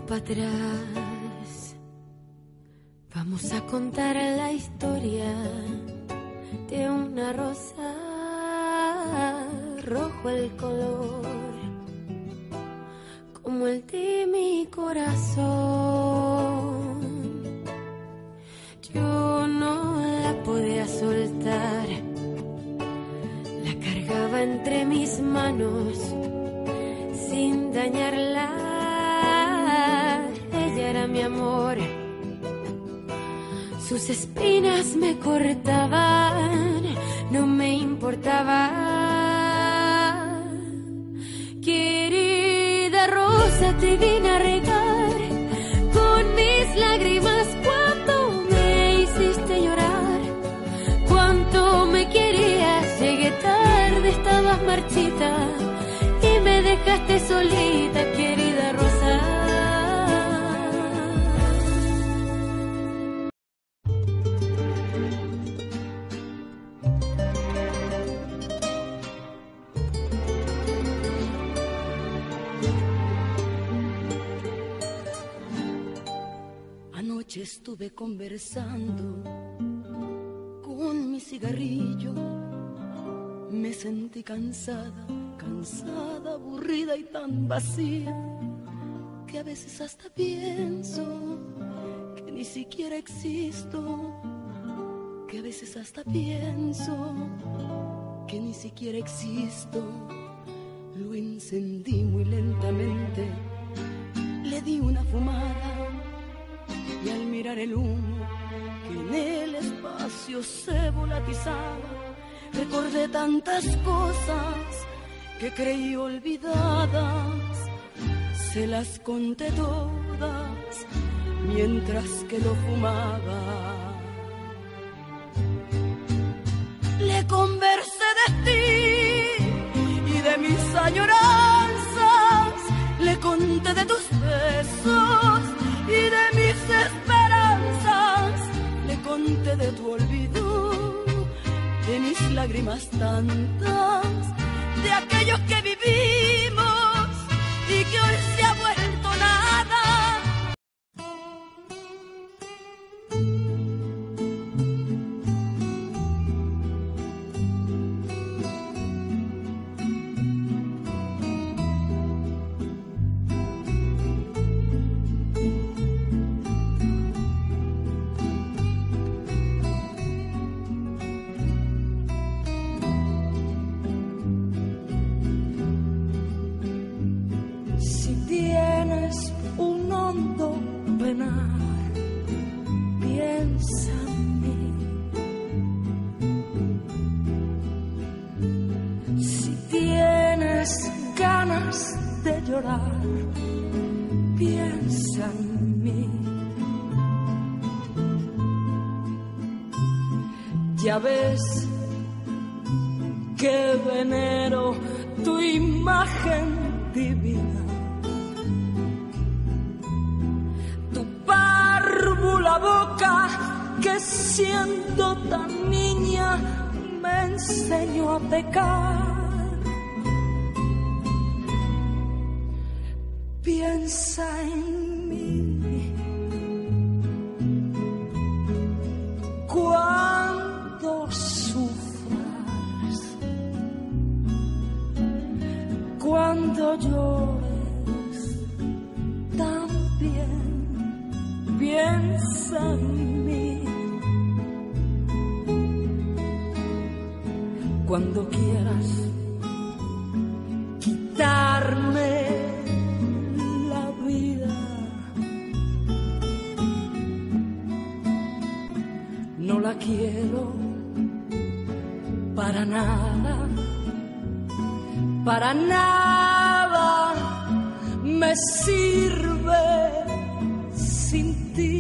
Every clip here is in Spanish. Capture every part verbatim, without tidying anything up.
para atrás. Vamos a contar la historia de una rosa, rojo el color, como el de mi corazón. Yo no la podía soltar, la cargaba entre mis manos sin dañarla. Ella era mi amor, sus espinas me cortaban, no me importaba. Querida rosa, te vine a regar con mis lágrimas cuando me hiciste llorar. Cuánto me querías, llegué tarde, estabas marchita y me dejaste solita, querida rosa. Anoche estuve conversando con mi cigarrillo. Me sentí cansada, cansada, aburrida y tan vacía, que a veces hasta pienso que ni siquiera existo, que a veces hasta pienso que ni siquiera existo. Lo encendí muy lentamente, le di una fumada y al mirar el humo que en el espacio se volatizaba, recordé tantas cosas que creí olvidadas. Se las conté todas mientras que lo fumaba. Le conversé de ti y de mis añoranzas, le conté de tus besos y de mis esperanzas, le conté de tu olvido, de mis lágrimas tantas, de aquellos que vivimos y que hoy se ha vuelto nada. Piensa en mí. Si tienes ganas de llorar, piensa en mí. Ya ves que venero tu imagen divina, la boca que siendo tan niña me enseñó a pecar. Piensa en mí cuando sufras, cuando llores también. Piensa en mí cuando quieras quitarme la vida. No la quiero para nada, para nada me sirve sin ti.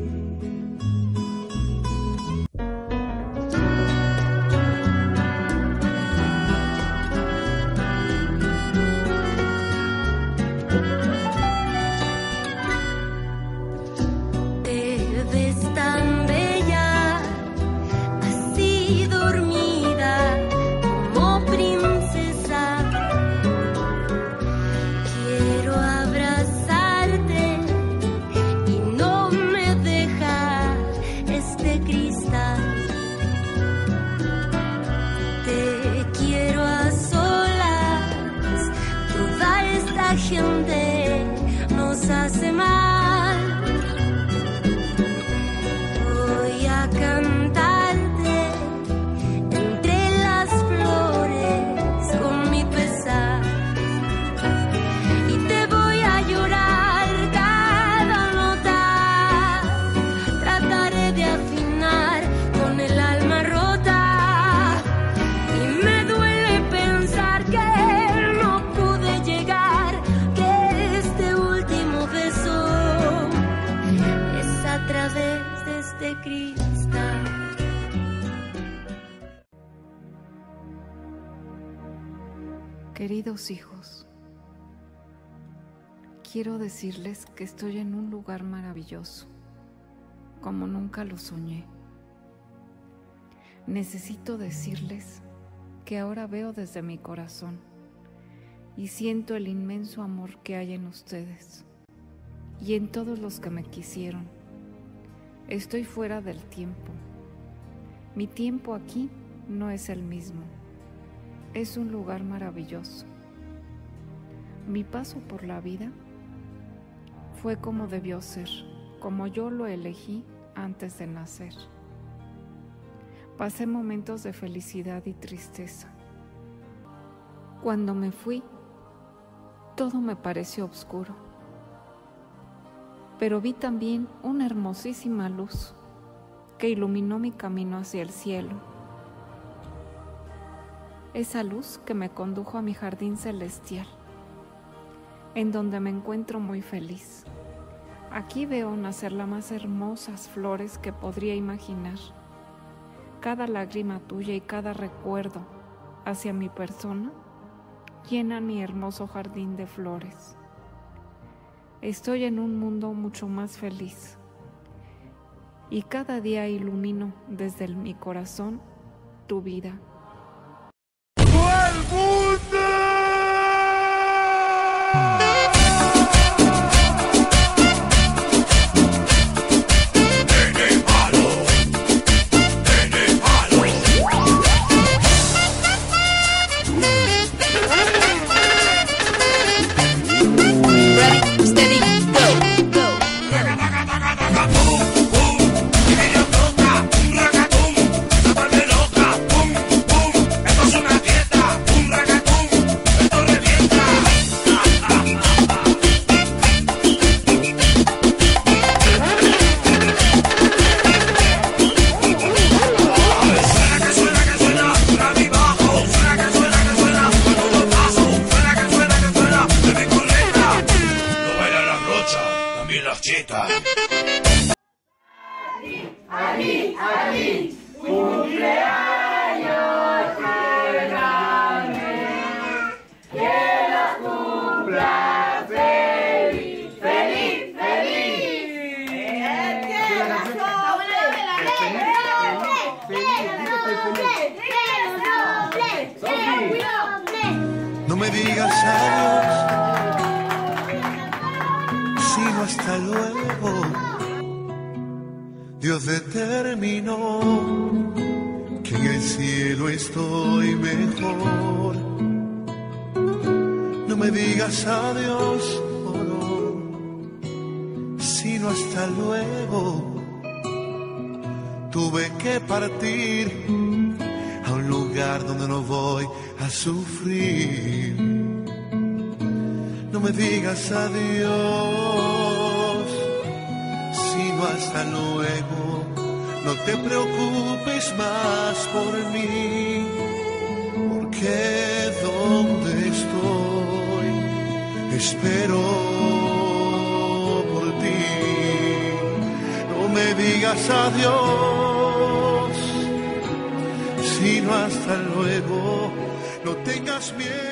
Te ves tan bella, así dormida como princesa. Quiero abrazarte gente nos hace mal. Voy a cantarte entre las flores con mi pesar y te voy a llorar cada nota. Trataré de afinar con el alma rota y me duele pensar que no pude llegar, que este último beso es a través de este cristal. Queridos hijos, quiero decirles que estoy en un lugar maravilloso, como nunca lo soñé. Necesito decirles que ahora veo desde mi corazón y siento el inmenso amor que hay en ustedes y en todos los que me quisieron. Estoy fuera del tiempo. Mi tiempo aquí no es el mismo. Es un lugar maravilloso. Mi paso por la vida fue como debió ser, como yo lo elegí antes de nacer. Pasé momentos de felicidad y tristeza. Cuando me fui, todo me pareció oscuro, pero vi también una hermosísima luz que iluminó mi camino hacia el cielo. Esa luz que me condujo a mi jardín celestial, en donde me encuentro muy feliz. Aquí veo nacer las más hermosas flores que podría imaginar. Cada lágrima tuya y cada recuerdo hacia mi persona llenan mi hermoso jardín de flores. Estoy en un mundo mucho más feliz y cada día ilumino desde el- mi corazón tu vida. No me digas adiós, sino hasta luego. Dios determinó que en el cielo estoy mejor. No me digas adiós, oh no, sino hasta luego. Tuve que partir a un lugar donde no voy a sufrir. No me digas adiós, sino hasta luego. No te preocupes más por mí, porque donde estoy espero por ti. No me digas adiós, sino hasta luego. No tengas miedo.